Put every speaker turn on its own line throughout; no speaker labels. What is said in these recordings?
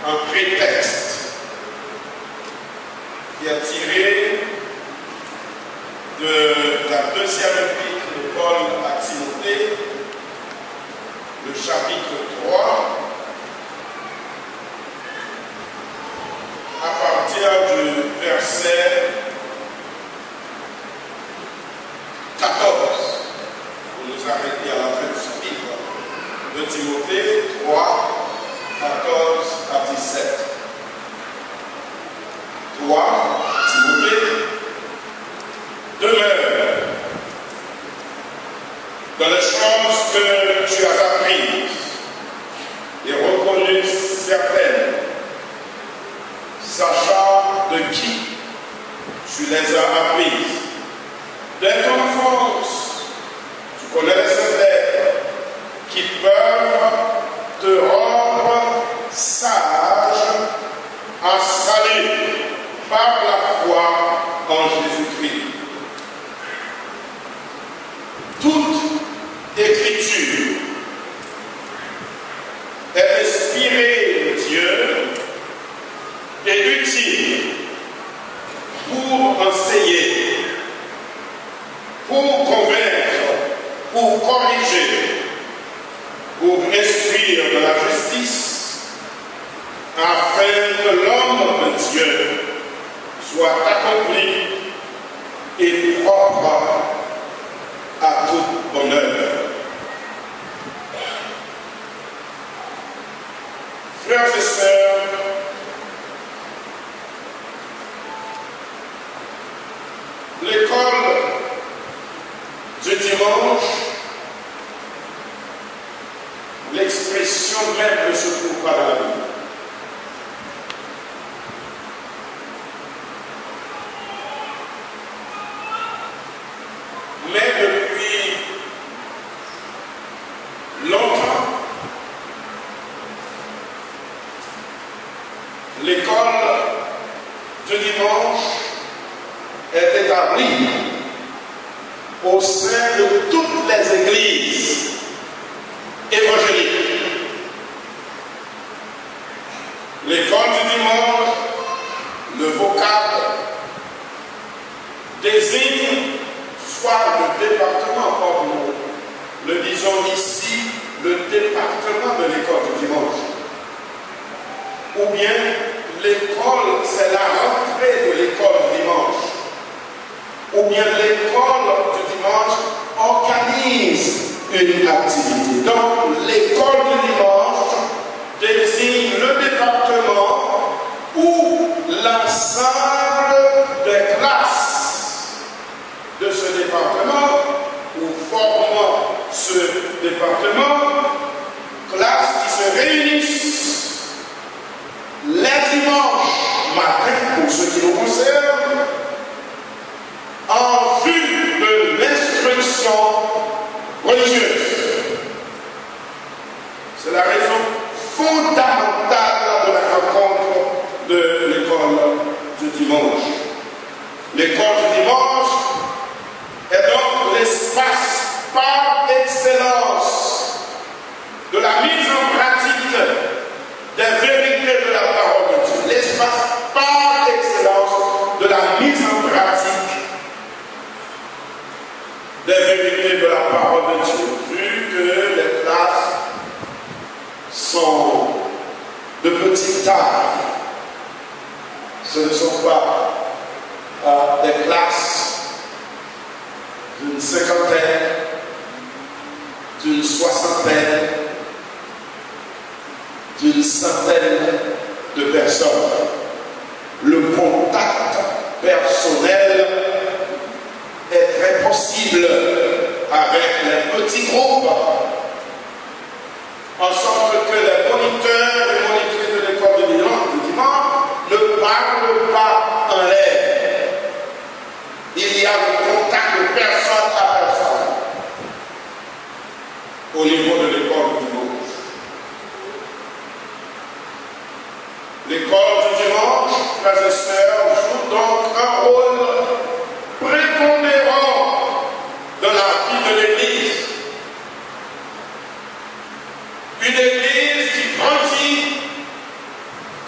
un prétexte qui est tiré de la deuxième épître de Paul à Timothée, le chapitre 3, à partir du verset 14. Pour nous arrêter à la fin du chapitre de Timothée 3, 14 à 17. 3, Timothée, demeure dans les choses que tu as apprises et reconnues certaines, sachant de qui tu les as apprises. Dès ton enfance, tu connais les lettres qui peuvent te rendre sage en salut par la foi en Jésus-Christ. Toute écriture est inspirée de Dieu et utile pour enseigner, pour convaincre, pour corriger, pour instruire de la justice, afin que l'homme de Dieu soit accompli et propre à toute bonne œuvre. Frères et sœurs, l'école du dimanche, l'expression même ne se trouve pas dans la Bible. Mais depuis longtemps, l'école du dimanche est établie au sein de toutes les églises évangéliques. L'école du dimanche, le vocable, désigne soit le département, comme nous le disons ici, le département de l'école du dimanche. Ou bien l'école, c'est la rentrée de l'école du dimanche. Ou bien l'école du dimanche organise une activité. Donc l'école du dimanche désigne le département où l'ensemble des classes de ce département, ou formant ce département, classes qui se réunissent les dimanches matin, pour ceux qui nous concernent, en vue de l'instruction religieuse. C'est la raison fondamentale de la rencontre de l'école du dimanche. L'école du dimanche est donc l'espace par excellence de la mise en pratique des vérités de la parole de Dieu. L'espace par excellence de la mise en pratique des vérités de la parole de Dieu, vu que les classes sont de petite taille. Ce ne sont pas des classes d'une cinquantaine, d'une soixantaine, d'une centaine de personnes. Le contact personnel est très possible avec les petits groupes, en sorte que les moniteurs et monitrices de l'école du dimanche ne parlent pas en l'air. Il y a le contact de personne à personne au niveau de l'école du dimanche. L'école du dimanche, frères et sœurs, joue donc un rôle prépondérant dans la vie de l'Église. Une Église qui grandit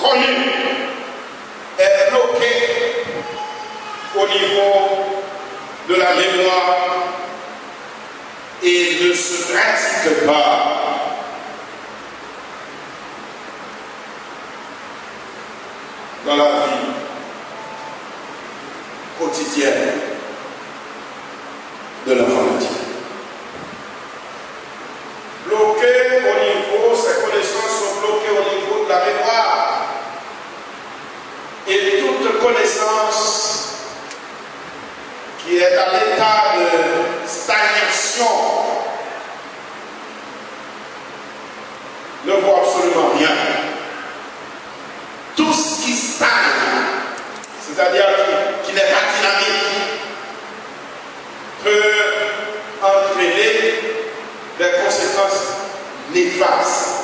connu est bloqué au niveau de la mémoire et ne se pratique pas. Dans la vie quotidienne de l'enfant de Dieu. Bloqué au niveau, ces connaissances sont bloquées au niveau de la mémoire. Et toute connaissance qui est à l'état de stagnation ne vaut absolument rien. Tout ce qui stagne, c'est-à-dire qui n'est pas dynamique, peut entraîner des conséquences néfastes.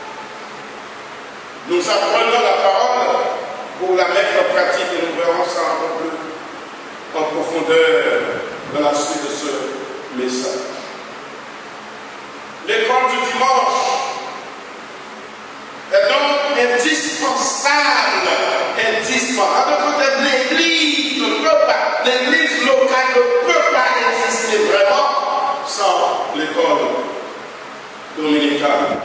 Nous apprenons la parole pour la mettre en pratique et nous verrons ça un peu plus en profondeur dans la suite de ce message. L'école du dimanche est donc indispensable. L'église locale ne peut pas exister vraiment sans l'école dominicale.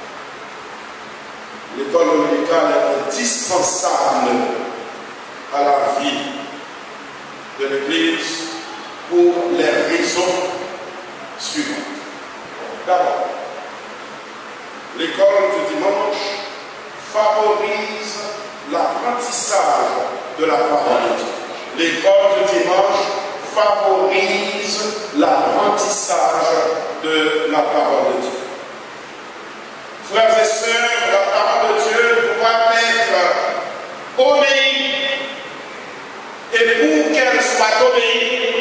L'école dominicale est indispensable à la vie de l'église pour les raisons suivantes. D'abord, l'école du dimanche favorise l'apprentissage de la parole de Dieu. L'école du dimanche favorise l'apprentissage de la parole de Dieu. Frères et sœurs, la parole de Dieu doit être obéie. Et pour qu'elle soit obéie,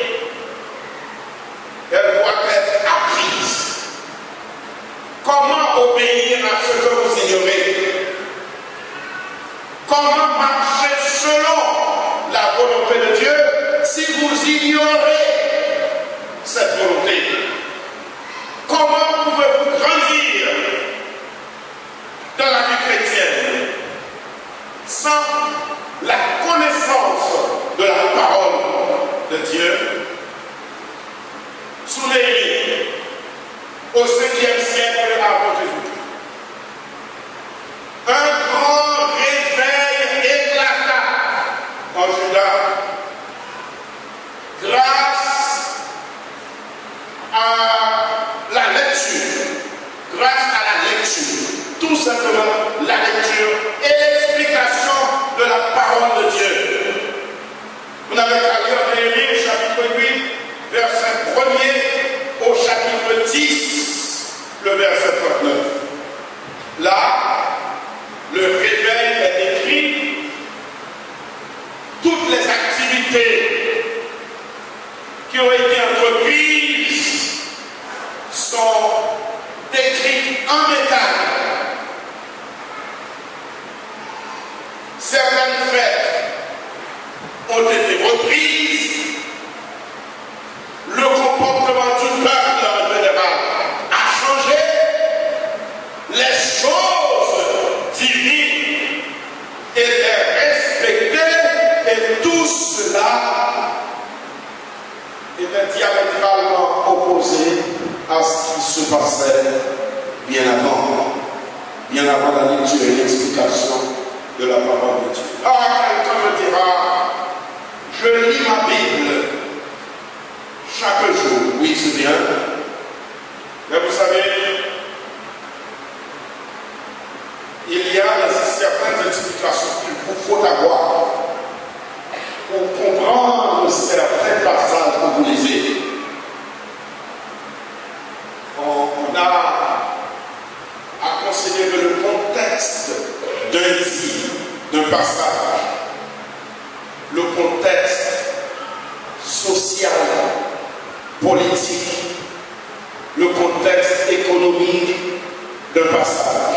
elle doit être apprise. Comment obéir à ce que vous ignorez? Comment marcher selon la volonté de Dieu si vous ignorez cette volonté? Comment pouvez-vous grandir dans la vie chrétienne sans la connaissance de la parole de Dieu? Souvenez au 5e siècle avant Jésus-Christ, un grand réveil éclata en Juda grâce à la lecture, tout simplement la lecture et l'explication de la parole de Dieu. Vous n'avez qu'à lire Néhémie chapitre 8, verset 1er au chapitre 10, le verset 39. Là, le réveil est décrit, toutes les activités qui ont été entreprises sont décrites en détail. Certaines fêtes ont été reprises. Le comportement du peuple en général a changé. Les choses divines étaient respectées et tout cela était diamétralement opposé à ce qui se passait bien avant la lecture et l'explication de la parole de Dieu. Ah, quelqu'un me dira, je lis ma Bible chaque jour. Oui, c'est bien. Mais vous savez, il y a certaines explications qu'il vous faut avoir pour comprendre certains passages que vous lisez. On a à considérer le contexte d'un passage, le contexte social, politique, le contexte économique d'un passage.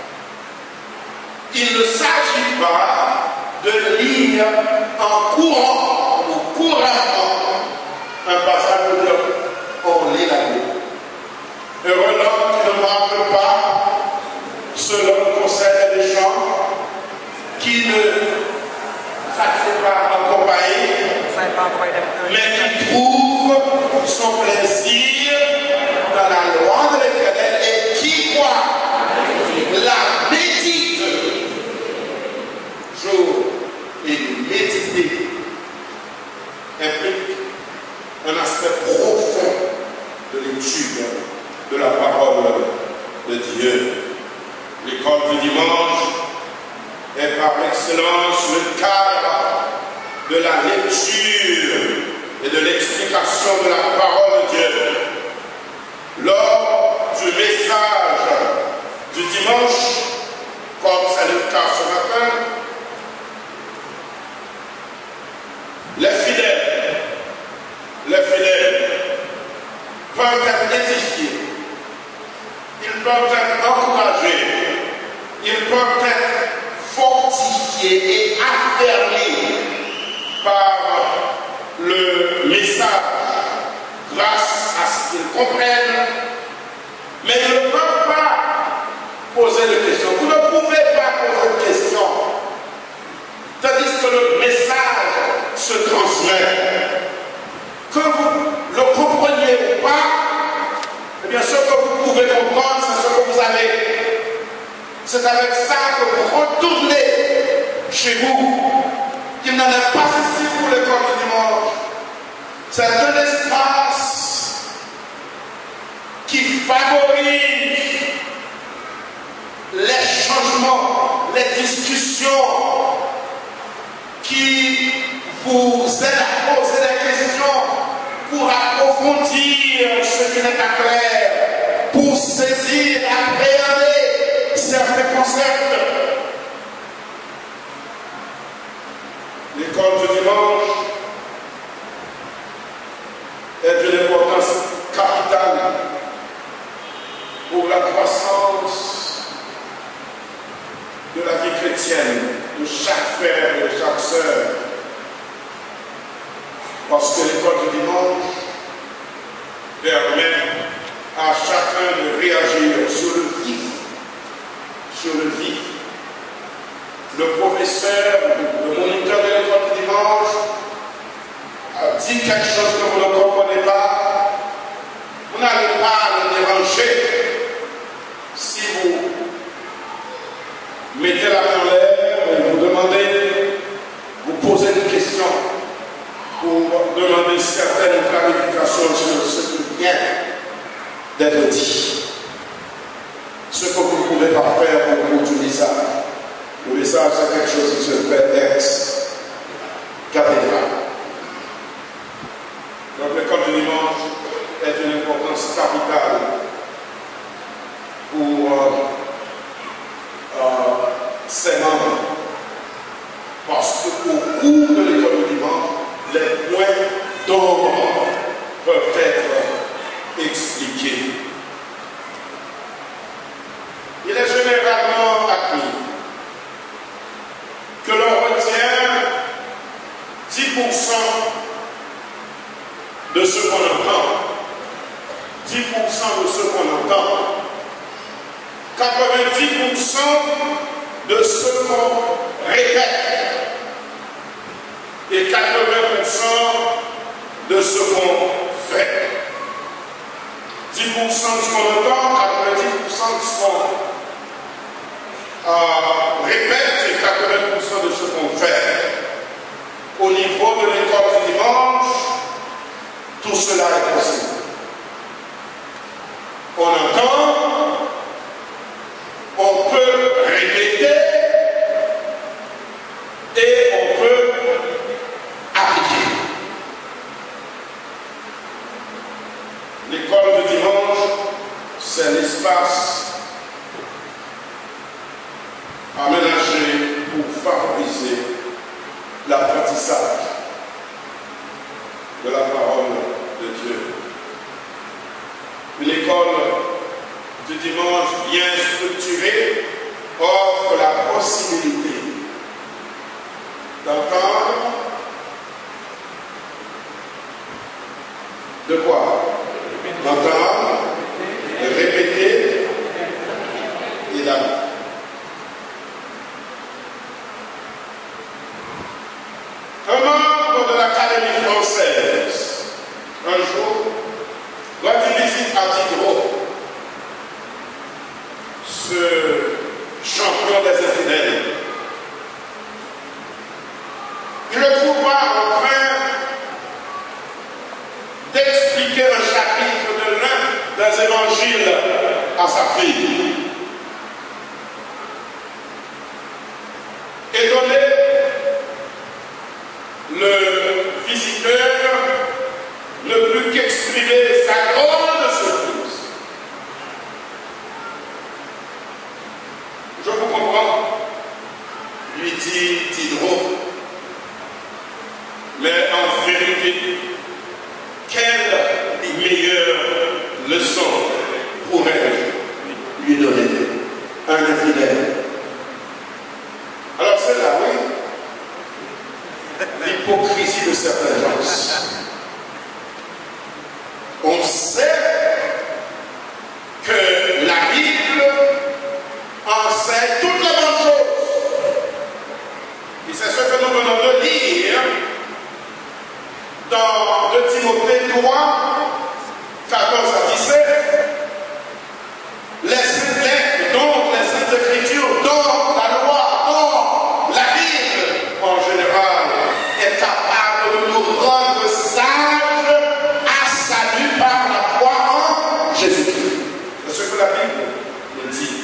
Il ne s'agit pas de lire en courant ou couramment un passage de Dieu. On lit la Bible. Heureux l'homme qui ne marche pas selon le conseil des gens, qui ne s'assied pas en compagnie, mais qui trouve son plaisir dans la loi de l'Éternel et qui croit la médite jour et méditer implique un aspect profond de l'étude de la parole de Dieu. L'école du dimanche est par excellence le cadre de la lecture et de l'explication de la parole de Dieu. Lors du message du dimanche, comme c'est le cas ce matin, les fidèles peuvent être édifiés, ils peuvent être encouragés, ils peuvent être fortifiés et affermis par le message grâce à ce qu'ils comprennent, mais ils ne peuvent pas poser de questions. Vous ne pouvez pas poser de questions, tandis que le message se transmet. Que vous le compreniez ou pas, eh bien ce que vous pouvez comprendre, c'est ce que vous avez. C'est avec ça que vous retournez chez vous. Il n'en est pas ici pour l'école du dimanche. C'est un espace qui favorise les changements, les discussions, qui vous aident à poser des questions pour approfondir ce qui n'est pas clair, pour saisir, appréhender certains concepts. L'école du dimanche est d'une importance capitale pour la croissance de la vie chrétienne de chaque frère et de chaque sœur. Parce que l'école du dimanche permet à chacun de réagir sur le vif. Sur le vif. Le professeur, le moniteur de l'école du dimanche a dit quelque chose que vous ne comprenez pas. Vous n'allez pas le déranger. Si vous mettez la main en l'air et vous demandez, vous posez une question pour demander certaines clarifications sur ce qui vient d'être dit. Ce que vous ne pouvez pas faire au cours du message. Le message, c'est quelque chose qui se fait ex cathedra. Donc l'école du dimanche est d'une importance capitale pour ses membres. Parce qu'au cours de l'école du dimanche, les points d'ordre peuvent être expliqués. Il est généralement admis que l'on retient 10% de ce qu'on entend. 10% de ce qu'on entend. 90% de ce qu'on répète. Et 80% de ce qu'on fait. 10% de ce qu'on entend, 90% de ce qu'on répète et 80% de ce qu'on fait. Au niveau de l'école du dimanche, tout cela est possible. On entend, on peut répéter et on peut appliquer. L'école du dimanche, c'est l'espace aménagé pour favoriser l'apprentissage de la parole de Dieu. L'école du dimanche bien structurée offre la possibilité d'entendre de quoi? D'entendre, de répéter et d'apprendre. un jour, quand il visite à Diderot, ce champion des infidèles, il le trouve en train d'expliquer un chapitre de l'un des évangiles à sa fille. Étonné, le visiteur ne put qu'exprimer sa grande surprise. Je vous comprends, lui dit Diderot, mais en vérité, quelle meilleure leçon pourrais-je lui donner? Un infidèle. Alors c'est là, oui, l'hypocrisie de certains gens. On sait que la Bible enseigne toutes les bonnes choses. Et c'est ce que nous venons de lire dans 2 Timothée 3, 14 à 17. Les saintes lettres, donc les saintes écritures, donc la loi, donc la Bible en général, est capable de nous rendre sages à salut par la foi en Jésus-Christ. C'est ce que la Bible nous dit.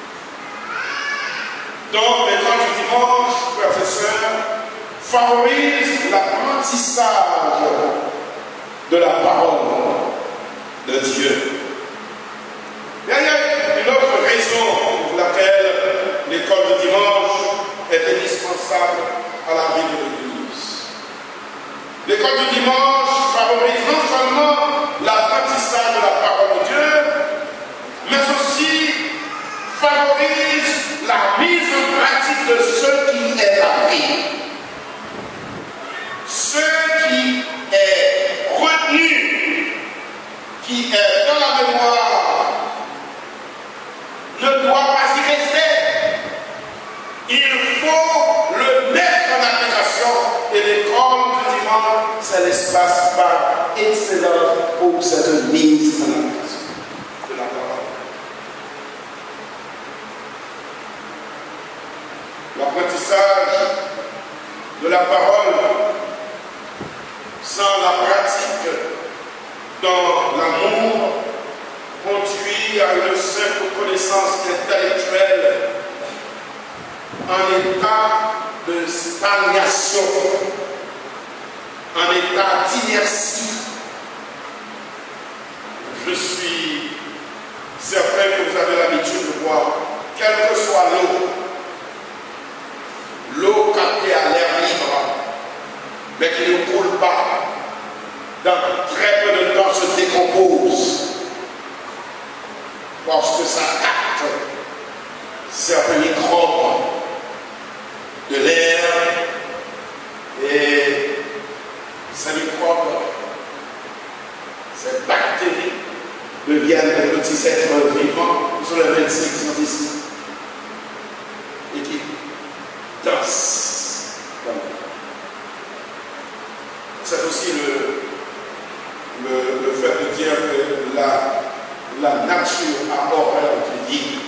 Donc, l'école du dimanche, frères et sœurs, favorise l'apprentissage de la parole de Dieu. Il y a une autre raison pour laquelle l'école du dimanche est indispensable à la vie de l'Église. L'école du dimanche favorise non seulement l'apprentissage de la parole de Dieu, mais aussi favorise la mise en pratique de ce qui est appris. Ce qui est retenu, qui est dans la mémoire, ne doit pas y rester. Il faut le mettre en application. Et l'école du dimanche, c'est l'espace par excellence pour cette mise en application de la parole. L'apprentissage de la parole sans la pratique dans l'amour conduit à une simple connaissance intellectuelle en état de stagnation, en état d'inertie. Je suis certain que vous avez l'habitude de voir, quelle que soit l'eau captée à l'air libre, mais qui ne coule pas, dans très peu de temps se décompose. Parce que ça capte certains microbes de l'air et ces microbes, ces bactéries deviennent des petits êtres vivants sur les 25 sont ici et qui dansent. C'est aussi le fait de dire que la nature a horreur du vide.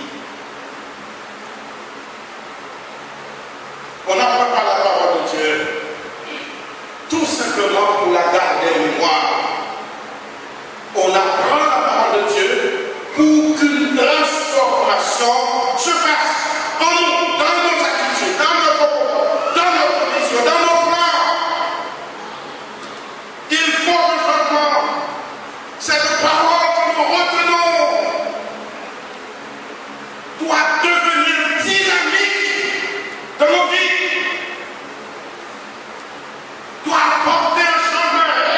On n'apprend pas la parole de Dieu tout simplement pour la garder en mémoire. On apprend la parole de Dieu pour qu'une transformation se fasse en nous, dans nos attitudes, dans notre vision, dans nos plans. Il faut un changement. Cette parole que nous retenons doit devenir dynamique dans nos vies, doit apporter un changement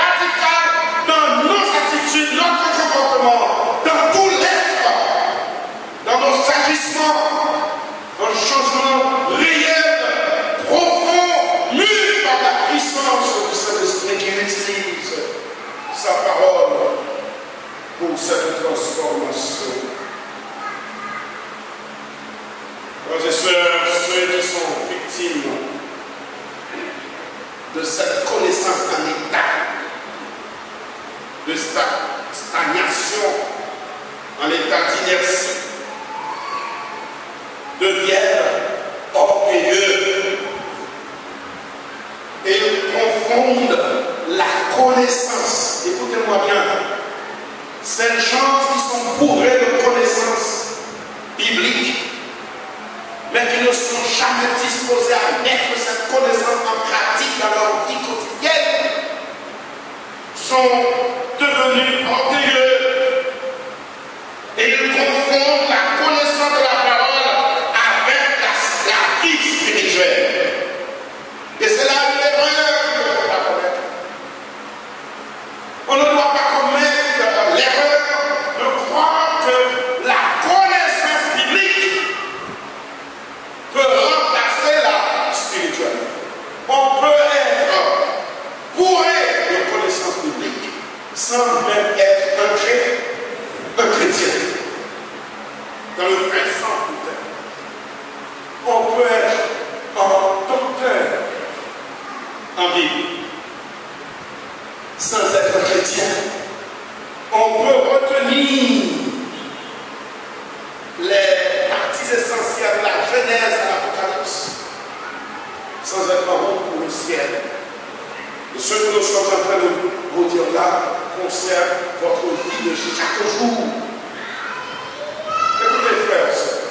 connaissance. Écoutez-moi bien. Ces gens qui sont bourrés de connaissances bibliques, mais qui ne sont jamais disposés à mettre cette connaissance en pratique dans leur vie quotidienne, sont devenus orgueilleux et ils confondent la connaissance de la parole avec la vie spirituelle. Et c'est là l'erreur qu'il ne faut pas commettre. On ne doit pas commettre l'erreur de croire que la connaissance biblique peut remplacer la spiritualité. On peut être bourré de connaissances bibliques sans même être un chrétien. Dans le vrai sens du terme. On peut être un docteur en Bible sans être chrétien. On peut retenir les parties essentielles de la Genèse à l'Apocalypse sans être en route pour le ciel. Et ce que nous sommes en train de vous dire là concerne votre vie de chaque jour. Écoutez, frères et sœurs,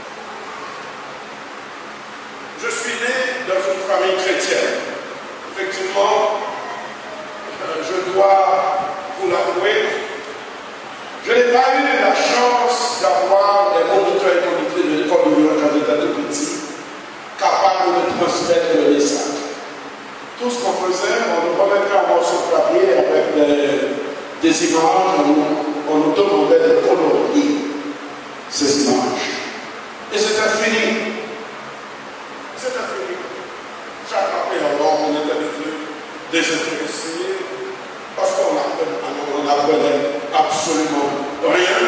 je suis né dans une famille chrétienne. Effectivement, je dois vous l'avouer, je n'ai pas eu la chance d'avoir des moniteurs et monitrices de l'école de Lyon quand j'étais tout petit, capables de transmettre le message. Tout ce qu'on faisait, on nous remettait un morceau de papier avec des images, on nous demandait de colorier ces images. Et c'était fini. C'était fini. Chaque après, alors, on était désintéressés parce qu'on n'apprenait absolument rien.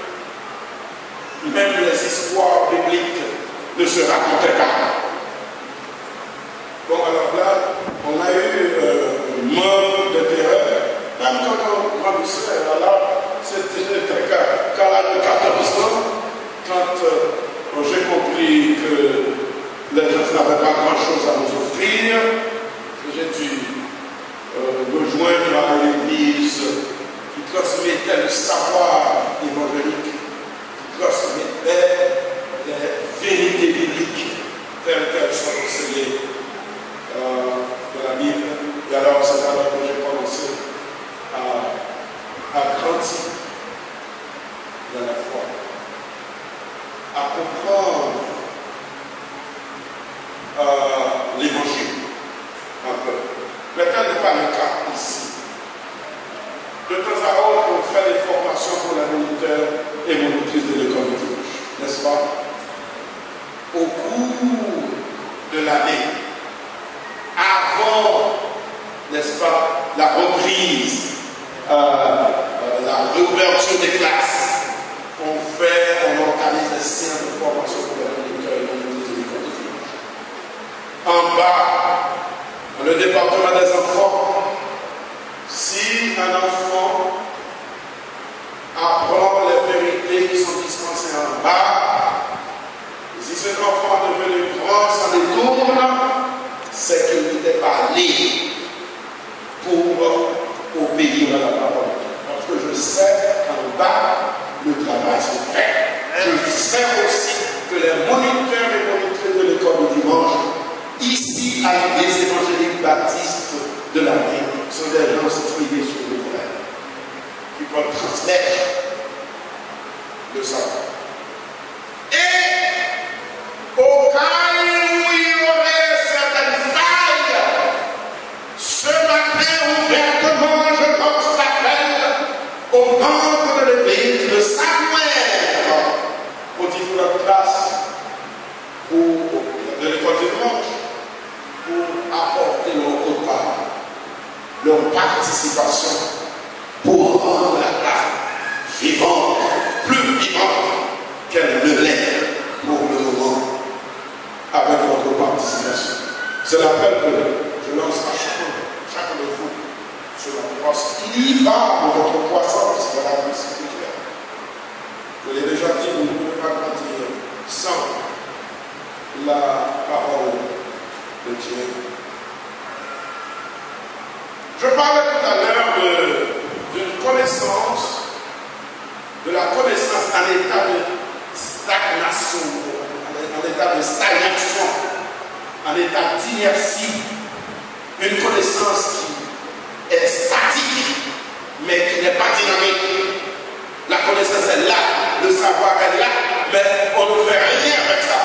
Même les histoires bibliques ne se racontaient pas. Bon, alors là, on a eu une mode de terreur. Même quand on grandissait, c'était qu'à l'âge de 14 ans, quand j'ai compris que les gens n'avaient pas grand-chose à nous offrir, j'ai dû me joindre à l'église qui transmettait le savoir évangélique, qui transmettait les vérités bibliques telles qu'elles sont enseignées de la Bible. Et alors, c'est alors que j'ai commencé à grandir dans la foi, à comprendre l'évangile un peu. Mais tel n'est pas le cas ici. De temps à autre, on fait des formations pour les moniteurs et monitrices de l'école de dimanche, n'est-ce pas? Au cours de l'année, avant, n'est-ce pas, la reprise, la réouverture des classes, on organise des séances de formation pour les moniteurs et monitrices de l'école de dimanche. En bas, dans le département des enfants, si un enfant apprend les vérités qui sont dispensées en bas, si cet enfant est devenu grand sans détourne, c'est qu'il n'était pas né pour obéir à la parole. Parce que je sais qu'en bas, le travail se fait. Je sais aussi que les moniteurs et monitrices de l'école du dimanche, ici, à l'église évangélique baptiste de la ville, sont des gens instruits sur le vrai, qui peuvent transmettre le savoir. Et au cas où il y aurait certaines failles, ce matin, ouvertement, je lance l'appel aux membres de l'église de Samuel, aux différentes classes de l'école du dimanche, pour apporter leur repas, leur participation, pour rendre la classe vivante, plus vivante qu'elle ne l'est pour le moment, avec votre participation. C'est l'appel que je lance à chacun de vous sur la croissance. Il y va de votre croissance dans la vie spirituelle. Je l'ai déjà dit, vous ne pouvez pas grandir sans la parole de Dieu. Je parlais tout à l'heure d'une connaissance, de la connaissance en état de stagnation, en état de stagnation, en état d'inertie, une connaissance qui est statique, mais qui n'est pas dynamique. La connaissance est là, le savoir est là, mais on ne fait rien avec ça.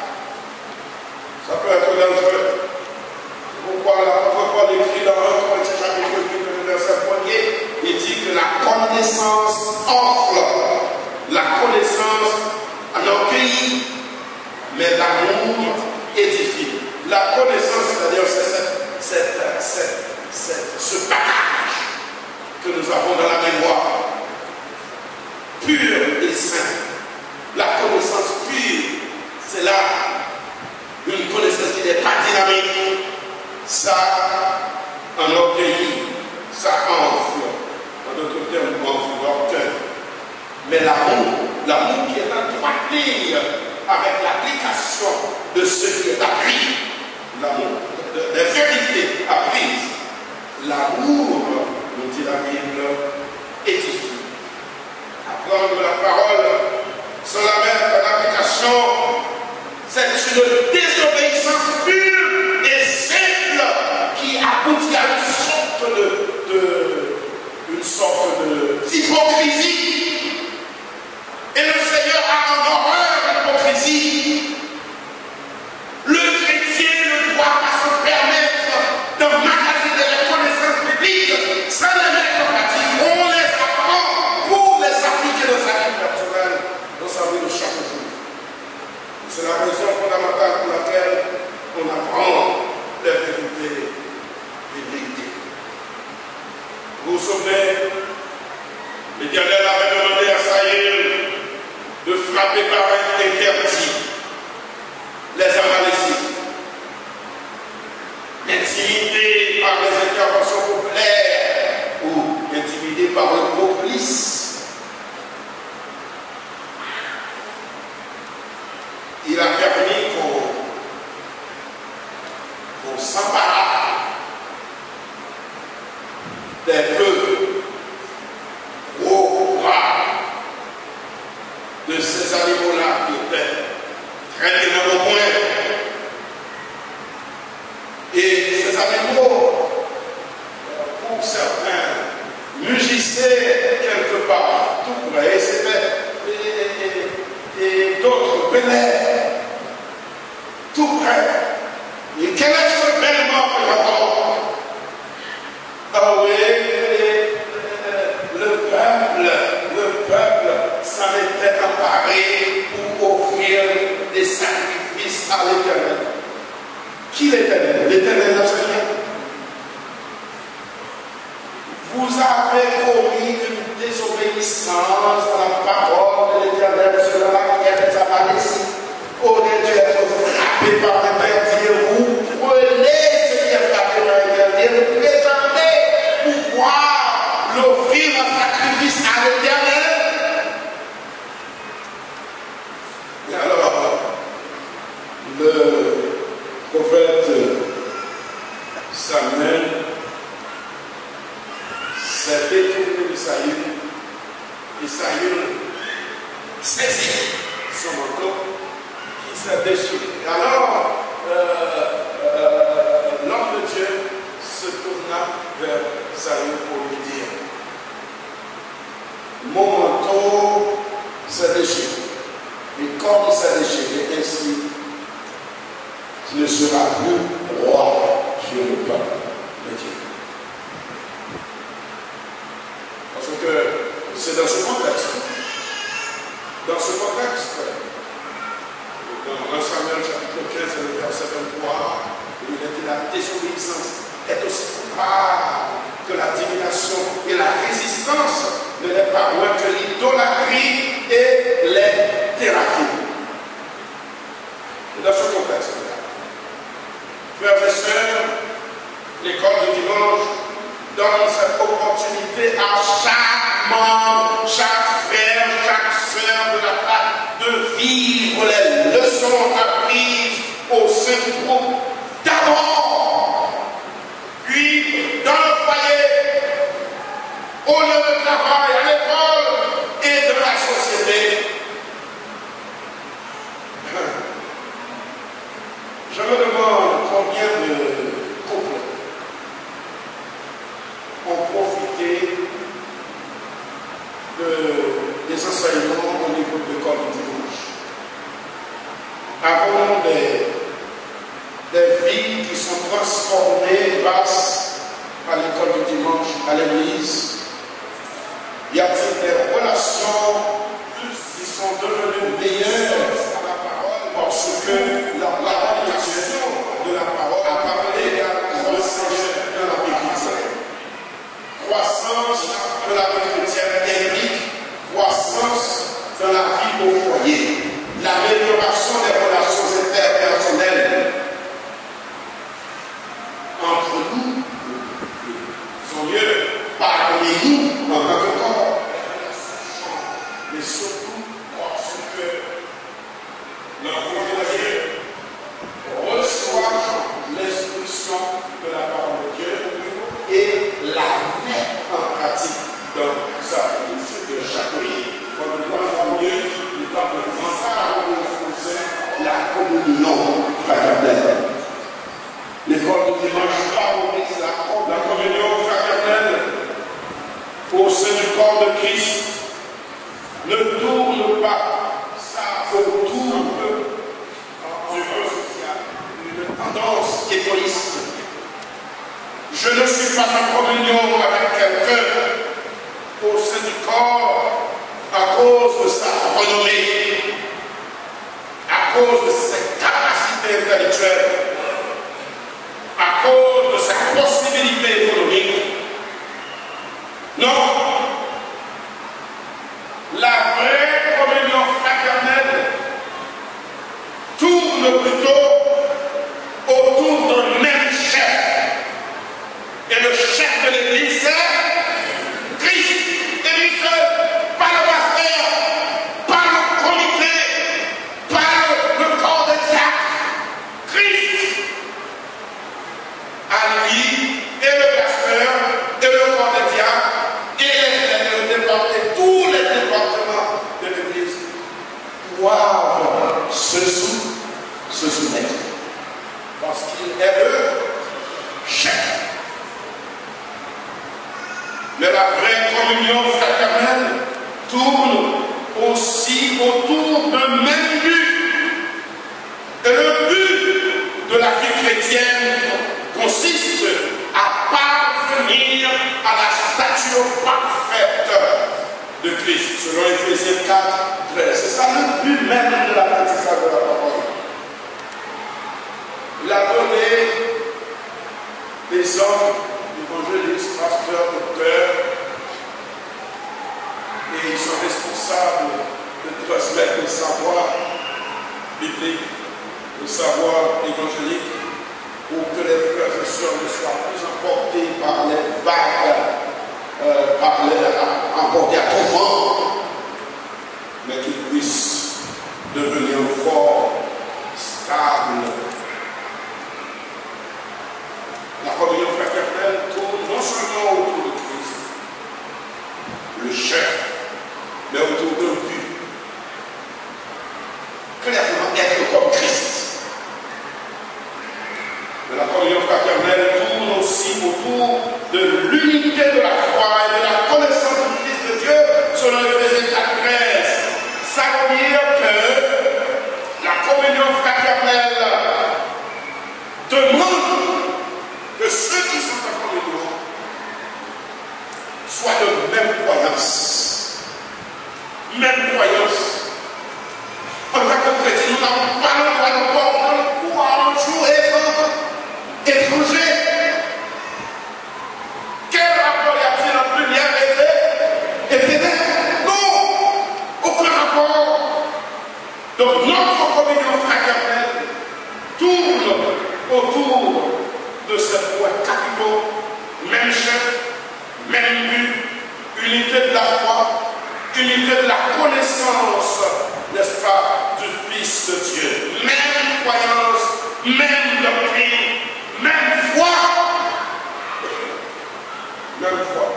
Ça peut être dangereux. Pourquoi l'apôtre Paul écrit dans 1 Corinthiens chapitre 8, verset 1er, il dit que la connaissance enfle, la connaissance enorgueillit, mais l'amour édifie. La connaissance, c'est-à-dire ce bagage que nous avons dans la mémoire, pur et saint. La connaissance pure, c'est là une connaissance qui n'est pas dynamique. Ça enorgueillit, ça enfle. En d'autres termes, enfle l'orgueil. Mais l'amour qui est en droite ligne avec l'application de ce qui est appris, l'amour, des vérités apprises. L'amour, nous dit la Bible, édifie. Apprendre la parole sans la mettre en application, c'est une désobéissance pure et simple qui aboutit à une sorte d'hypocrisie. Et le Seigneur a en horreur l'hypocrisie. Le chrétien ne doit pas se permettre d'emmagasiner les connaissances bibliques sans les mettre en pratique. On les apprend pour les appliquer dans sa vie personnelle, dans sa vie de chaque jour. C'est la raison fondamentale pour laquelle on apprend les vérités bibliques. Vous vous souvenez, l'Éternel avait demandé à Saïl de frapper par un interdit les Amalécites. Intimidés par les interventions populaires ou intimidés par le populisme. Il a permis qu'on s'empare des peu gros bras de ces animaux-là qui étaient très bien au point. Et ces animaux, pour certains, mugissaient quelque part, tout près, et d'autres belaient, tout près. Et quel est ce bêlement que j'entends? Ah oui, le peuple s'en était emparé pour offrir des sacrifices à l'Éternel. Qui l'Éternel? L'Éternel n'a rien. Vous avez commis une désobéissance à la parole de l'Éternel sur laquelle les Amalécites. Au lieu d'être frappé par l'interdit, vous prenez ce qui est frappé par l'interdit, vous prétendez pouvoir l'offrir en sacrifice à l'Éternel. Et alors, le prophète Samuel s'est détourné de Saül, et Saül saisit son manteau qui s'est déchiré. Et alors, l'homme de Dieu se tourna vers Saül pour lui dire: mon manteau s'est déchiré. Et comme il s'est déchiré, ainsi, tu ne seras plus roi sur le peuple de Dieu. Parce que c'est dans ce contexte, dans 1 Samuel chapitre 15, verset 23, il est dit: la désobéissance est aussi coupable que la divination, et la résistance ne l'est pas moins que l'idolâtrie et les thérapies. Dans ce contexte-là, frères et sœurs, l'école du dimanche donne cette opportunité à chaque membre, chaque frère, chaque sœur de la foi de vivre les leçons apprises au sein du groupe. D'abord, puis dans le foyer sont transformés grâce à l'école du dimanche, à l'église? Y a-t-il des relations qui sont devenues meilleures à la parole parce que la parole de la parole a parlé à la croissance de la vie chrétienne? Croissance de la vie chrétienne implique croissance dans la vie au foyer, l'amélioration des relations interpersonnelles entre nous, sont mieux parmi nous en tant que corps, mais surtout parce que l'enfant de Dieu reçoit l'instruction de la parole de Dieu et la met en pratique dans sa vie de chaque pays. Comme le doit mieux, nous devons commencer la communion fraternelle. L'école du dimanche favorise la communion fraternelle au sein du corps de Christ. Ne tourne pas ça autour d'une tendance égoïste. Je ne suis pas en communion avec quelqu'un au sein du corps à cause de sa renommée, à cause de ses capacités intellectuelles, à cause de sa possibilité économique. Non. La vraie communion fraternelle tourne plutôt autour d'un même chef. Et le chef de l'Église, c'est Christ. Et lui seul, pas le pasteur, pas le comité, pas le corps de diacre. Christ. À lui, et le pasteur, et le corps de diacre, et tous les départements de l'Église doivent se soumettre. Parce qu'il est le chef. Mais la vraie communion fraternelle tourne aussi autour d'un même but. Et le but de la vie chrétienne consiste à parvenir à la stature parfaite de Christ, selon Éphésiens 4, 13. C'est ça le but même de l'apprentissage de la parole. Il a donné des hommes, évangélistes, pasteurs, docteurs, et ils sont responsables de transmettre le savoir biblique, le savoir évangélique, pour que les frères et sœurs ne soient plus emportés par les vagues, emportés à tout vent, mais qu'ils puissent devenir forts, stables. La communion fraternelle tourne non seulement autour de Christ, le chef, mais autour d'un but. Clairement, être comme Christ. Mais la communion fraternelle tourne aussi autour de l'unité de la foi et de la connaissance du Fils de Dieu, selon Éphésiens 4, 13. Ça veut dire que la communion fraternelle demande que ceux qui sont en communion soient de même croyance. Même croyance. En tant que chrétien, nous n'avons pas le droit de pouvoir un jour être étranger. Quel rapport y a-t-il entre lumière et ténèbres? Non! Aucun rapport. Donc notre communion fraternelle tourne autour de ces points capitaux, même chef, même but, unité de la foi, unité de la connaissance, n'est-ce pas, du Fils de Dieu. Même croyance, même doctrine, même foi. Même foi.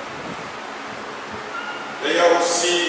Et il y a aussi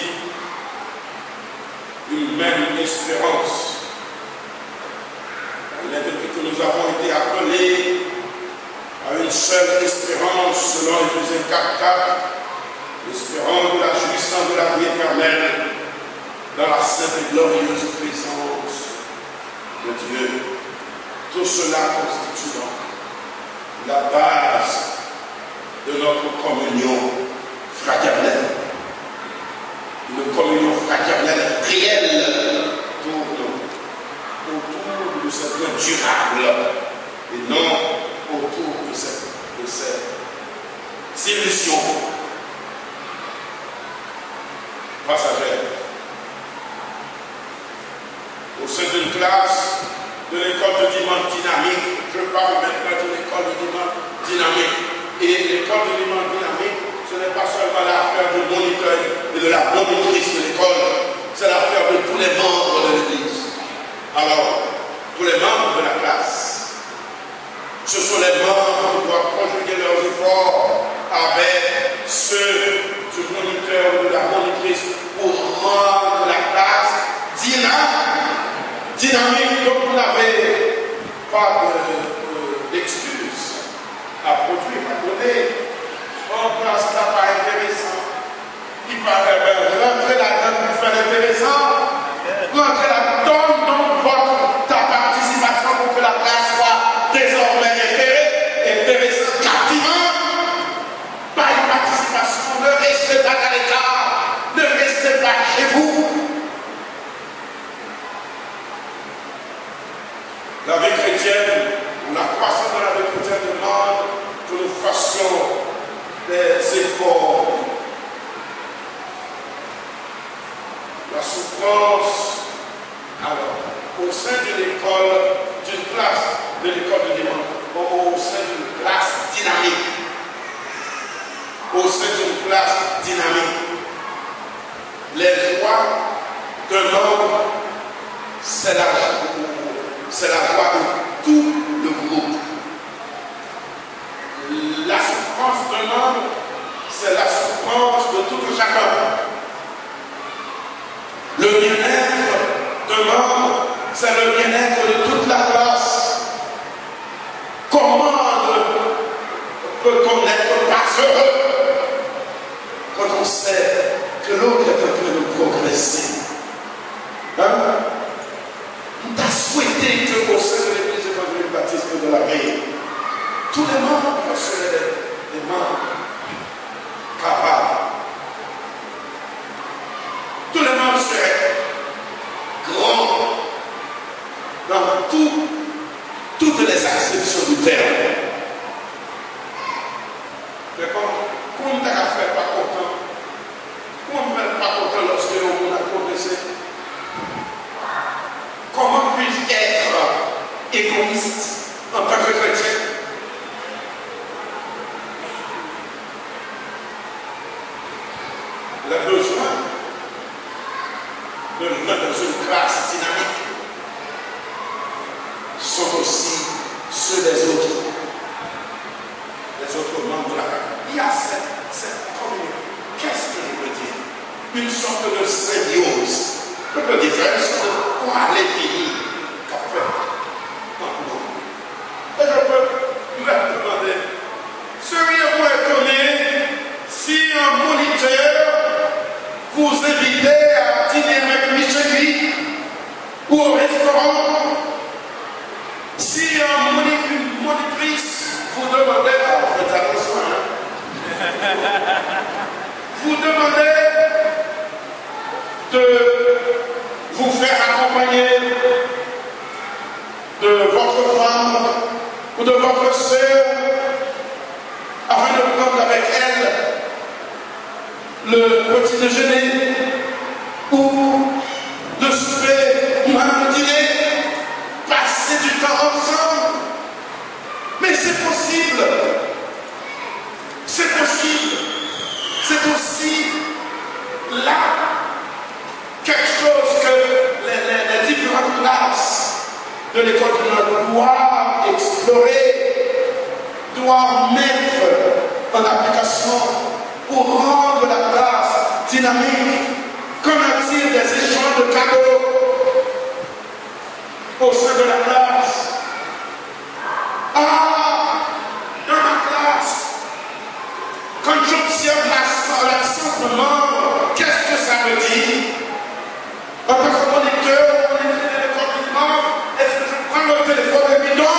une même espérance. Il est depuis que nous avons été appelés à une seule espérance, selon Éphésiens 4, 4, l'espérance de la jouissance de la vie éternelle dans la sainte et glorieuse présence de Dieu. Tout cela constitue donc la base de notre communion fraternelle. Une communion fraternelle réelle pour nous, autour de cette vie durable et non autour de cette illusion passagère. Au sein d'une classe de l'école de dimanche dynamique, je parle maintenant de l'école de dimanche dynamique. Et l'école de dimanche dynamique, ce n'est pas seulement l'affaire du moniteur et de la monitrice de l'école, c'est l'affaire de tous les membres de l'église. Alors, tous les membres de la classe, ce sont les membres qui doivent conjuguer leurs efforts avec ceux du moniteur ou de la monitrice pour rendre la classe dynamique. Donc vous n'avez pas d'excuses à produire, à donner. En classe, ça pas intéressant. Il paraît rentrer là-dedans pour faire intéressant. Rentrer là-dedans, donc ta participation pour que la classe soit désormais intéressante, captivante. Pas une participation, ne restez pas à l'écart, ne restez pas chez vous. La vie chrétienne, la croissance de la vie chrétienne demande que nous fassions des efforts. La souffrance, alors, au sein de l'école, d'une classe, de l'école de dimanche, au sein d'une classe dynamique, au sein d'une classe dynamique, les joies d'un homme, c'est la joie de tout le groupe. La souffrance d'un homme, c'est la souffrance de tout chacun. Le bien-être d'un homme, c'est le bien-être de toute la classe. Comment peut-on n'être pas heureux quand on sait que l'autre est en train de progresser? Hein? On t'a souhaité qu'au sein de l'église évangélique baptiste de la Veille, tous les membres seraient des membres capables. Tous les membres seraient grands dans toutes les acceptions du terme. Mais comme on ne t'a fait pas content, on ne fait pas content lorsque l'on a progressé. Comment puis-je être égoïste en tant que chrétien? Le besoin de nous mettre dans une classe dynamique sont aussi ceux des autres membres de la classe. Il y a cette communion. Qu'est-ce que je veux dire? Une sorte de symbiose. Je peux dire une sorte de quoi les pays qu'a fait. Et je peux me demander, seriez-vous étonné si un moniteur vous invitait à dîner avec lui chez lui ou au restaurant? Si une monitrice vous demandait, faites attention, vous demandez de vous faire accompagner de votre femme ou de votre sœur afin de prendre avec elle le petit déjeuner ou le souper ou même le dîner, passer du temps ensemble. Mais c'est possible. C'est possible. C'est aussi là quelque chose que les différentes classes de l'école de l'homme doivent explorer, doivent mettre en application pour rendre la classe dynamique. Qu'en a-t-il des échanges de cadeaux au sein de la classe? Dans ma classe, quand j'observe l'absence de membres, qu'est-ce que ça veut dire? En tant que moniteur, on est de l'école du membre, est-ce que je prends le téléphone et lui donne?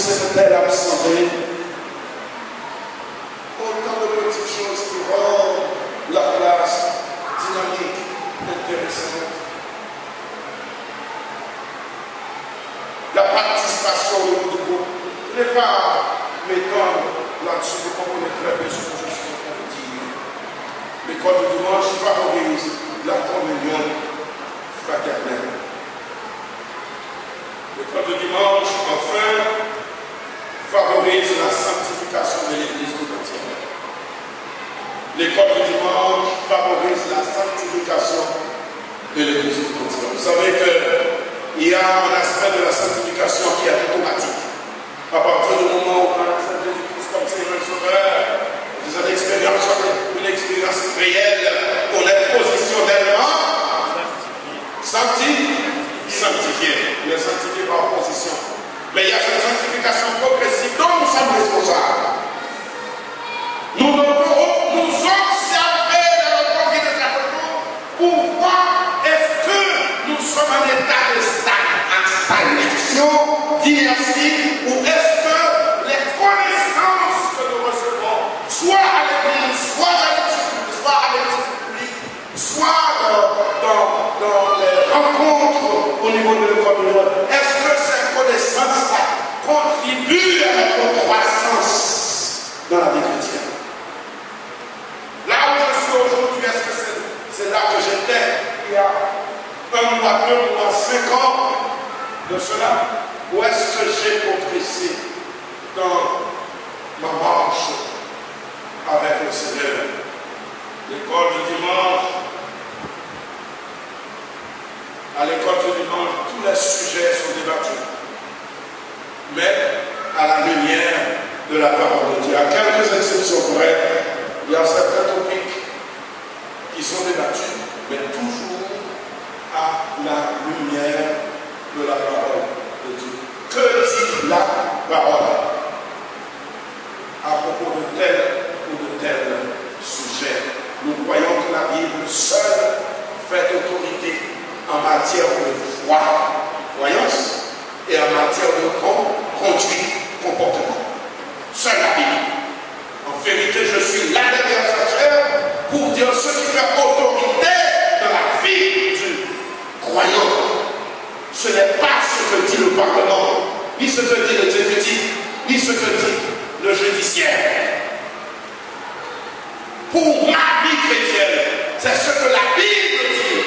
c'est tel absenté. Autant de petites choses qui rendent la place dynamique, intéressante. La participation au groupe n'est pas m'étonne là-dessus, je comprends très bien ce que je suis en train de dire. L'école du dimanche favorise la communion fraternelle. L'école du dimanche, enfin, favorise la sanctification de l'Église tout entière. L'école du dimanche favorise la sanctification de l'Église tout entière. Vous savez qu'il y a un aspect de la sanctification qui est automatique. À partir du moment où on a Jésus-Christ comme Seigneur et Sauveur, vous avez une expérience réelle, on est positionnellement sanctifié. On est sanctifié par opposition. Mais il y a cette sanctification progressive dont nous sommes responsables. Nous devons nous observer dans le conduit de la retour pour voir est-ce que nous sommes en état de stagnation, d'inertie, ou est-ce que les connaissances que nous recevons, soit à l'église, soit à l'église publique, soit dans les rencontres au niveau de l'école, est-ce que ces connaissances-là contribuent à notre croissance dans la vie chrétienne? Là où je suis aujourd'hui, est-ce que c'est là que j'étais il y a 1 mois, 2 mois, 5 ans de cela? Ou est-ce que j'ai progressé dans ma marche avec le Seigneur? L'école du dimanche, à l'école du dimanche, tous les sujets sont débattus, mais à la lumière de la parole de Dieu. À quelques exceptions près, il y a certains topics qui sont débattus, mais toujours à la lumière de la parole de Dieu. Que dit la parole à propos de tel ou de tel sujet? Nous croyons que la Bible seule fait autorité en matière de foi, croyance, et en matière de conduite, comportement. Seule la Bible. En vérité, je suis là derrière sa chair pour dire ce qui fait autorité dans la vie du croyant. Ce n'est pas ce que dit le Parlement, ni ce que dit l'exécutif, ni ce que dit le judiciaire. Pour ma vie chrétienne, c'est ce que la Bible dit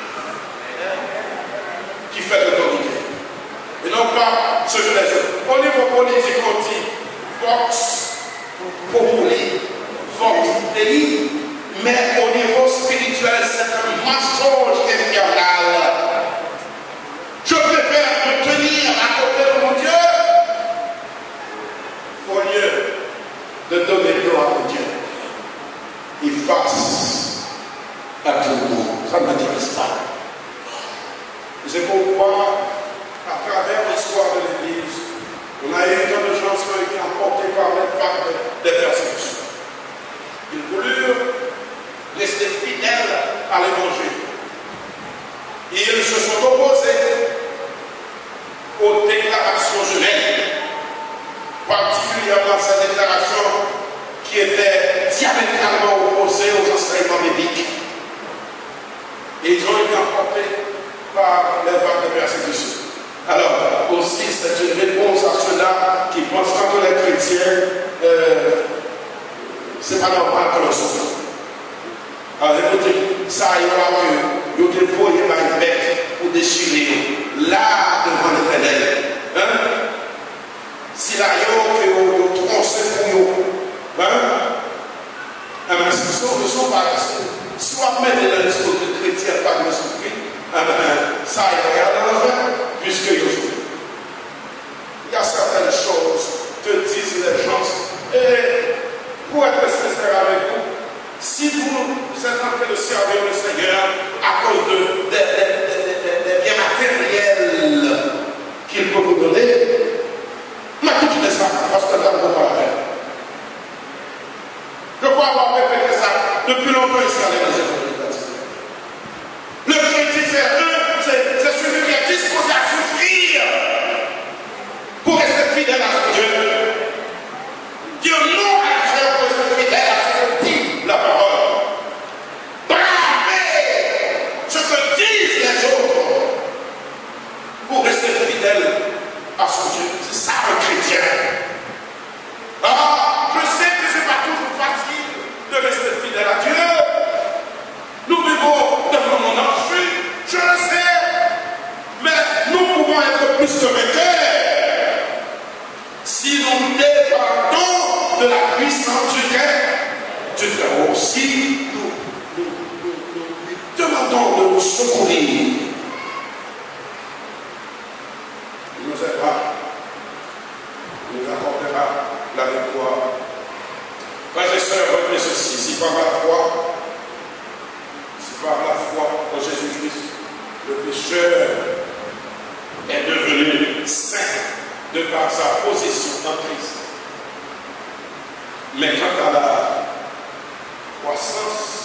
qui fait l'autorité. Et non pas ce que les autres. Au niveau politique, on dit Vox Populi, Vox Dei, mais au niveau spirituel, c'est un mensonge infernal. Je préfère me tenir à côté de mon Dieu au lieu de donner gloire à Dieu. Il fasse à tout le monde. Ça ne m'intéresse pas. C'est pourquoi, à travers l'histoire de l'Église, on a eu tant de gens qui ont été emportés par les vagues des persécutions. Ils voulurent rester fidèles à l'Évangile. Ils se sont opposés aux déclarations humaines, particulièrement ces déclarations qui étaient diamétralement opposées aux enseignements bibliques. Et ils ont été emportés par les vagues de persécution. Alors, aussi, c'est une réponse à ceux-là qui pensent que les chrétiens, c'est pas normal que l'on souffre. Alors, écoutez, ça y aura que vous déployez ma bête pour déchirer là devant l'Éternel. Hein? Si la que vous troncez pour vous, mais ce ne sont pas soit même dans l'histoire de chrétien, pas de souffrir, ça y regarde dans l'enfer, puisque vous souffrez. Il y a certaines choses que disent les gens, et pour être sincère avec vous, si vous êtes en train de servir le Seigneur à cause des biens matériels qu'il peut vous donner, mais tout n'est pas parce que là, on ne peut pas la faire. Je crois avoir répété ça depuis longtemps ici à l'église. Le chrétien, c'est celui qui est disposé plus que vainqueur. Si nous dépendons de la puissance du Très-Haut, aussi nous demandons de nous secourir. Il nous aidera, il nous accordera la victoire. Frères et sœurs, retenez ceci, si par la foi en Jésus-Christ, le pécheur est devenu saint de par sa position en Christ. Mais quant à la croissance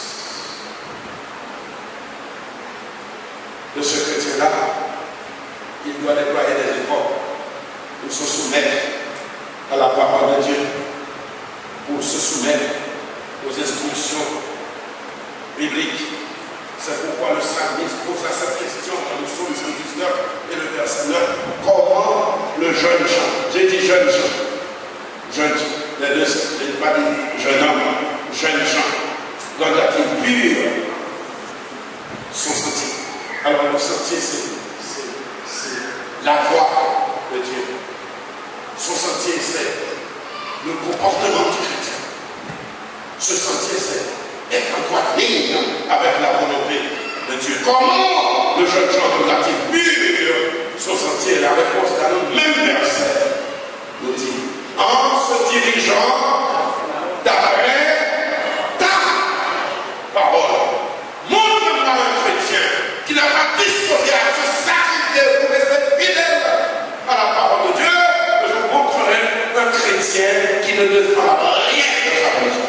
de ce chrétien-là, il doit déployer des efforts pour se soumettre à la parole de Dieu, pour se soumettre aux instructions bibliques. C'est pourquoi le psalmiste posa cette question dans le psaume 119 et le verset 9. Comment le jeune Jean, j'ai dit jeune Jean, les deux, je n'ai pas dit jeune homme, jeune Jean, doit-il pur son sentier? Alors le sentier, c'est la voie de Dieu. Son sentier, c'est le comportement du chrétien. Ce sentier, c'est être en droite ligne avec la volonté de Dieu. Comment le jeune Jean doit-il pur son sentier? La réponse dans le même verset nous dit, en se dirigeant d'après ta parole. Montre-moi un chrétien qui n'a pas disposé à se sacrifier pour rester fidèle à la parole de Dieu. Je montrerai un chrétien qui ne défend rien de sa religion.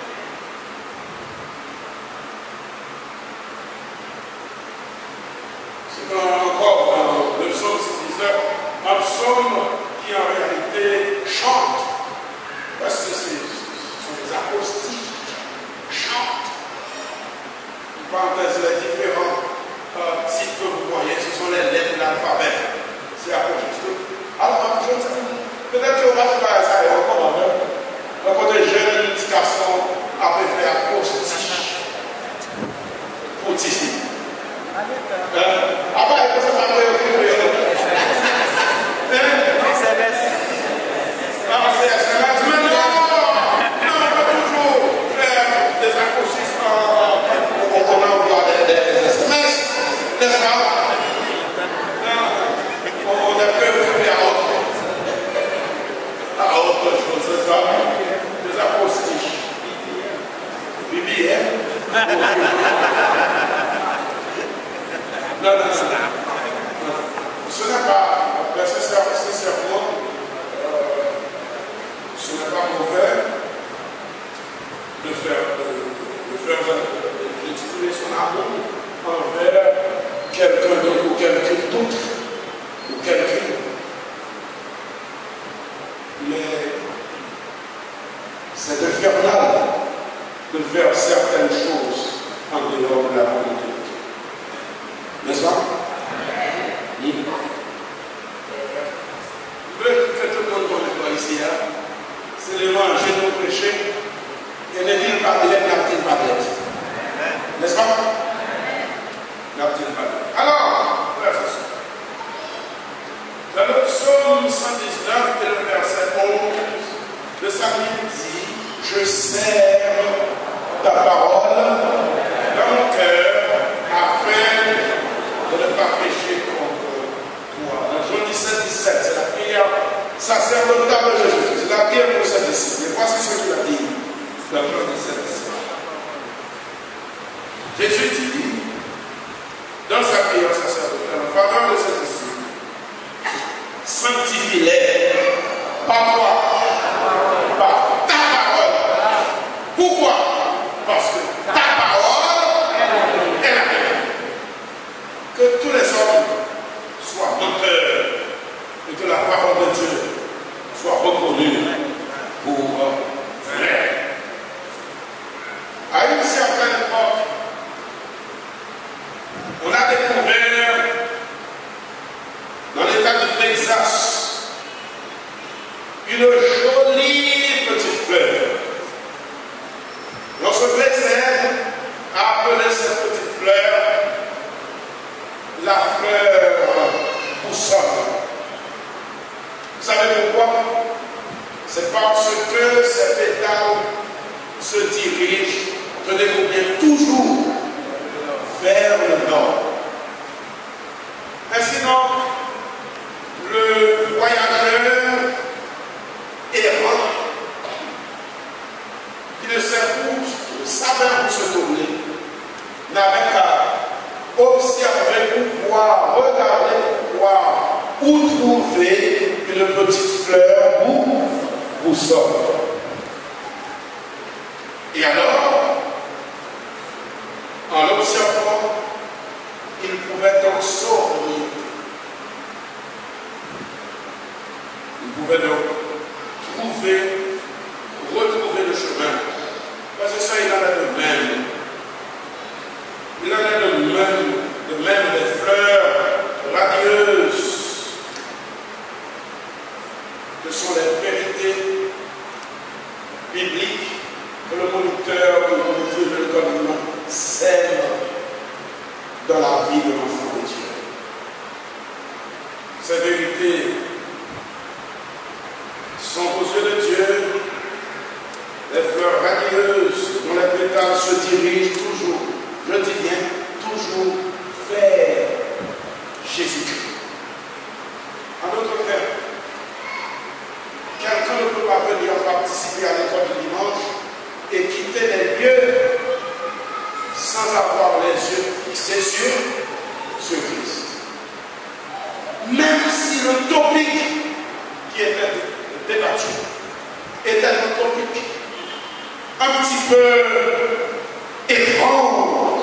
Encore dans le psaume 19, un psaume qui en réalité chante, parce que ce sont des acoustiques, chantent. Une parenthèse, les différents types que vous voyez, ce sont les lettres de l'alphabet. C'est acoustiques. Alors, peut-être qu'on va faire ça encore avant. Donc, quand les jeunes garçons après faire acoustiques, pour ici. Après, il faut se faire c'est SMS. Mais non, on peut toujours faire des accouchistes. On envoie des SMS, n'est-ce pas? On a fait à autre chose, c'est ça? Des acoustiques. Bibi, hein? Non. Ce n'est pas nécessairement, ce n'est pas mauvais de tituler son amour envers quelqu'un d'autre ou quelqu'un d'autre ou quelqu'un. Mais c'est infernal de faire certaines choses en dehors de la volonté de Dieu. N'est-ce pas? Oui. Que tout le monde connaît ici, c'est le manger nos péchés et ne dire pas de l'être la petite baguette. N'est-ce pas? La petite baguette. Alors, frères et sœurs, dans le psaume 119 et le verset 11, le psalmiste dit, je serre ta parole dans mon cœur afin de ne pas pécher contre toi. Dans Jean 17, c'est la prière sacerdotale de Jésus. C'est la prière pour ses disciples. Et voici ce qu'il a dit dans Jean 17, 17. Jésus dit, dans sa prière sacerdotale, en faveur de ses disciples, sanctifie-les par quoi? Par ta parole. Pourquoi? Parce que ta parole est la vérité. Que tous les hommes soient menteurs et que la parole de Dieu soit reconnue pour vrai. À une certaine époque, on a découvert dans l'état du Texas une jolie petite fleur. Notre médecin a appelé cette petite fleur la fleur poussante. c'est parce que ces pétales se dirigent, tenez-vous bien, toujours vers le nord. Ainsi donc, le voyageur errant, qui ne savait où se tourner, n'avait qu'à observer pour voir, regarder pour voir où trouver une petite fleur pour sortir. Et alors, en l'observant, il pouvait donc s'orienter. Il pouvait donc retrouver le chemin. Parce que ça, il en a de même. Il en a de même des fleurs radieuses, que sont les vérités bibliques que le moniteur de le commandement sème dans la vie de l'enfant de Dieu. Ces vérités sont aux yeux de Dieu les fleurs radieuses dont les pétales se dirigent toujours, je dis bien, toujours vers Jésus-Christ. En d'autres termes, quelqu'un ne peut pas venir participer à l'école du dimanche et quitter les lieux sans avoir les yeux fixés sur Christ. Même si le topic qui était débattu était un topic un petit peu étrange,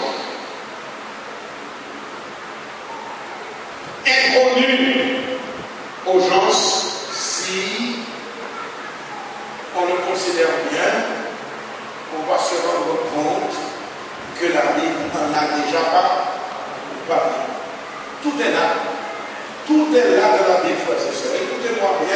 inconnu aux gens, si on le considère bien, on va se rendre compte que la Bible n'en a déjà pas parlé. Tout est là. Tout est là dans la Bible, frères et sœurs. Écoutez-moi bien.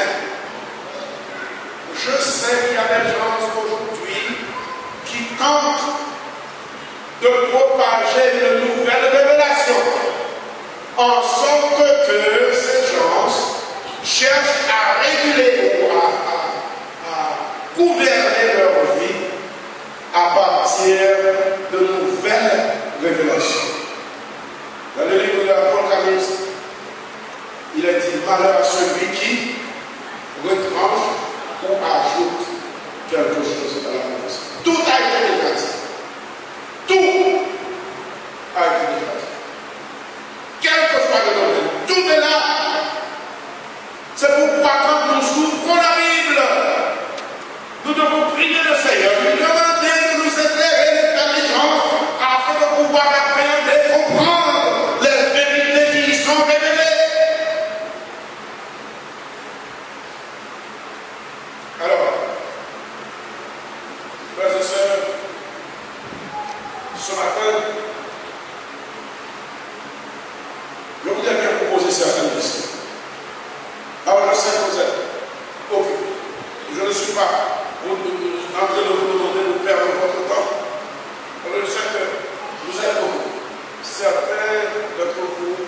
Je sais qu'il y a des gens aujourd'hui qui tentent de propager une nouvelle révélation, en sorte que ces gens cherchent à réguler ou à gouverner leur vie à partir de nouvelles révélations. Dans le livre de l'Apocalypse, il est dit malheur à celui qui retranche ou ajoute quelque chose à la révélation. Tout a été déjà dit. Tout a été déjà dit. Quel que soit le domaine, tout est là. C'est pourquoi quand nous ouvrons la Bible, nous devons prier le Seigneur, lui demander de nous éclairer l'intelligence afin de pouvoir appréhender, comprendre les vérités qui y sont révélées. Alors, frères et sœurs, ce matin, je voudrais bien vous poser certaines questions. Alors, je sais que vous êtes occupés. Je ne suis pas en train de vous demander de perdre votre temps. Je sais que vous êtes occupés. Certains d'entre vous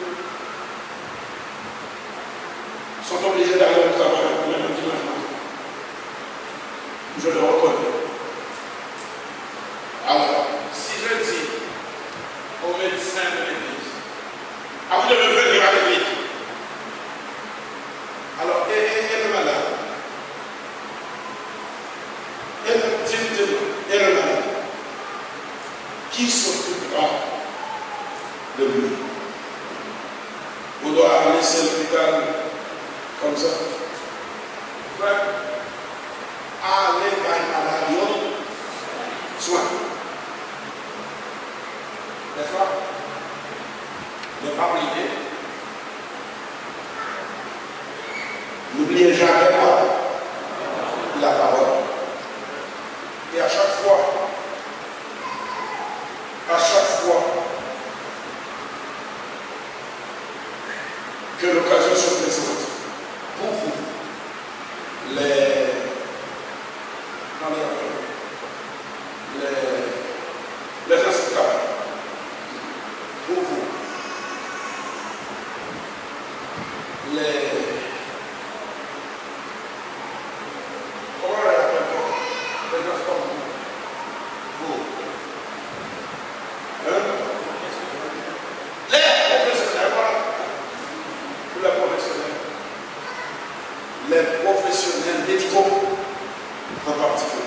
sont obligés d'aller au travail, même le dimanche matin. Je le reconnais. Alors, si je dis aux médecins de l'église, à vous de venir à l'église, alors, et le malade, et le malade, qui s'occupera de lui? On doit laisser l'hôpital comme ça. Frère, allez gagner malade, soin. N'est-ce pas? Ne pas oublier. N'oubliez jamais quoi? La parole. Et à chaque fois que l'occasion se présente pour vous, les responsables, pour vous, les professionnels médicaux en particulier.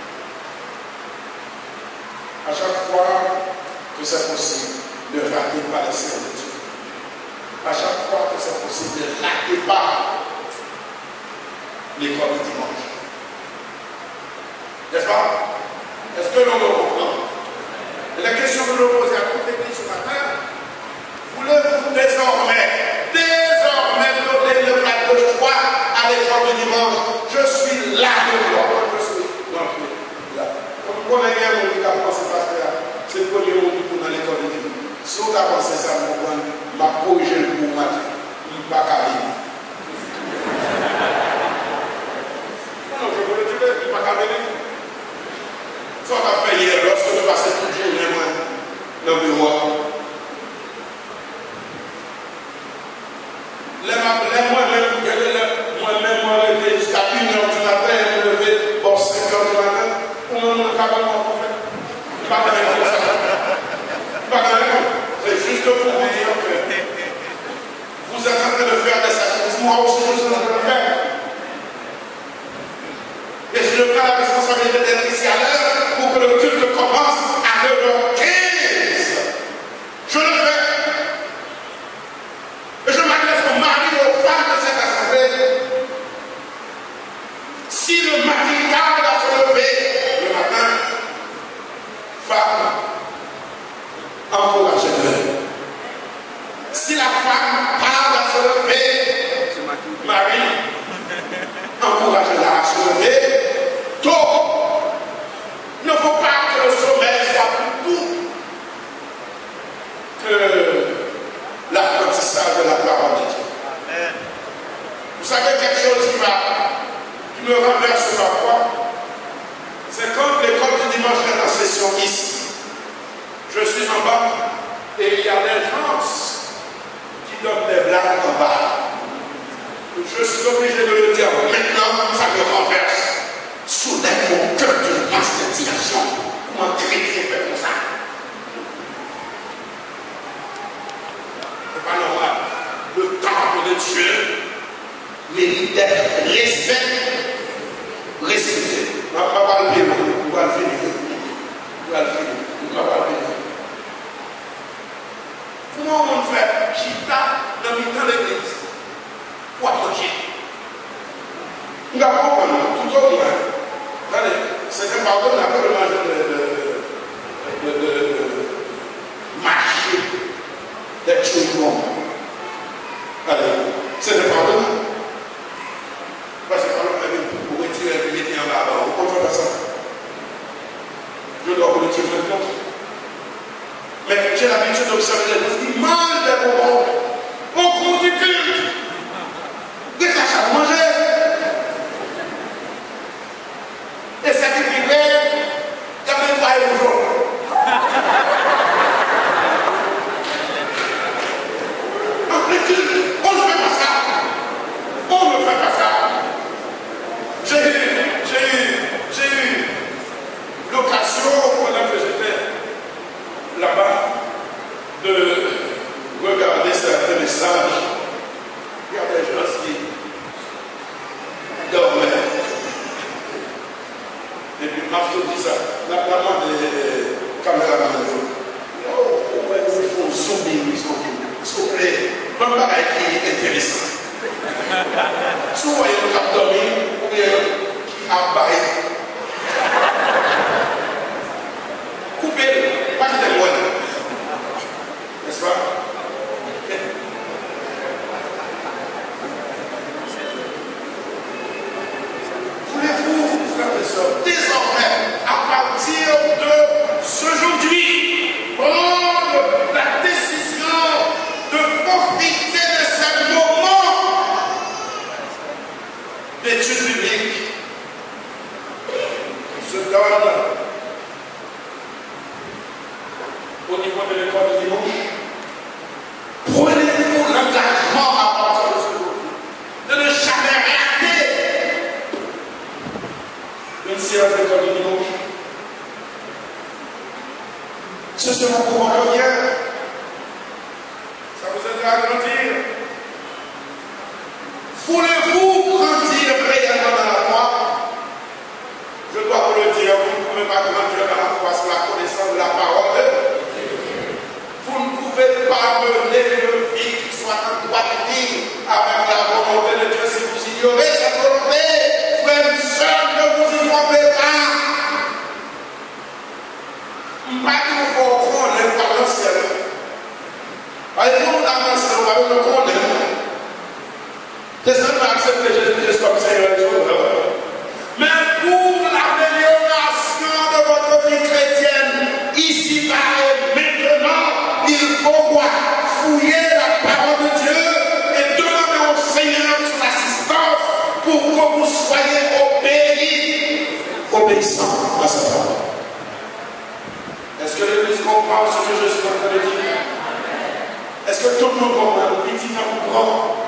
À chaque fois que c'est possible, ne ratez pas les séances d'études. À chaque fois que c'est possible, ne ratez pas l'école du dimanche. N'est-ce pas? Est-ce que l'on me comprend? Et la question que je pose à toute l'église ce matin, voulez-vous désormais donner le plat de choix à l'école du dimanche? Je suis là de voir. Je suis là. Comme vous connaissez bien mon cas, c'est parce que c'est le premier mot pour dans l'école du dimanche. Si vous avez pensé ça, ma corrigé le pour matin. Il n'y a pas qu'à venir. Non, je veux le dire, il n'y a pas qu'à venir. Ça on a fait hier, lorsque nous passons toute la journée dans le bureau. Moi-même, jusqu'à 1h du matin, je me lever, bon, 5h du matin, pour me demander comment on fait. Je ne vais pas répondre ça. C'est juste pour vous dire que vous êtes en train de faire des sacrifices. Moi aussi, je suis en train de le faire. Et je prends la responsabilité d'être ici à l'heure pour que le culte commence à 9h15. Je le fais. Et je m'adresse au mari et aux femmes de cette assemblée. Si le mari tarde à se lever le matin, femme, encouragez-le. Si la femme tarde à se lever, mari, encouragez-la à se lever. Tôt, il ne faut pas que le sommeil soit plus doux que l'apprentissage de la parole de Dieu. Vous savez quelque chose qui me renverse parfois, c'est quand l'école du dimanche est en session ici. Je suis en bas et il y a des gens qui donnent des blagues en bas. Je suis obligé de le dire maintenant, ça me renverse. Soulève mon cœur d'une masse d'indignation. Comment chrétien fait comme ça? C'est pas normal. Le temple de Dieu mérite d'être respecté. On va pas le finir. On va le finir. Comment on fait chita dans le temps de l'église? Pour manger. On va comprendre tout au moins. C'est un pardon, on n'a pas le manger de marcher, d'être chez nous. Allez, c'est un pardon. Parce que pour retirer le métier en bas, on peut faire ça. Je dois vous le dire maintenant. Mais j'ai l'habitude d'observer les choses qui mangent des bonbons au cours du culte. Dès qu'à chaque manger. Et c'est qui fait, il y a même pas un jour. On ne fait pas ça. On ne fait pas ça. J'ai eu l'occasion, pendant que j'étais là-bas, de regarder certains messages. Il y a des gens qui dormaient. Et puis, Marteau dit ça. La main des caméramans. Oh, il faut zoomer, s'il vous plaît. Même pas qui est intéressant. Si vous voyez le cap dormir, ou bien qui abaille, coupez-le, pas qu'il est loin. N'est-ce pas? Voulez-vous, frères et sœurs, désormais, à partir de ce aujourd'hui, prendre la décision de profiter de ce moment d'études bibliques qui se donne au niveau de l'école du dimanche? Prenez-vous l'engagement à partir de ce jour de ne jamais rater une séance d'école du dimanche. Ce sera pour votre bien. Ça vous aidera à grandir. Voulez-vous grandir? améliorer sa volonté, frère et soeur, ne vous y trompez pas. Pas qu'il faut connaître par l'ancien. Par exemple, l'ancien, on va le connaître. C'est ça qui accepte Jésus-Christ comme Seigneur et Sauveur. Mais pour l'amélioration de votre vie chrétienne, ici, là et maintenant, il faut quoi? Fouiller la parole de Dieu et demander au Seigneur son assistance pour que vous soyez obéissants à sa parole. Est-ce que l'Église comprend ce que je suis en train de dire? Est-ce que tout le monde comprend? Petit ou grand?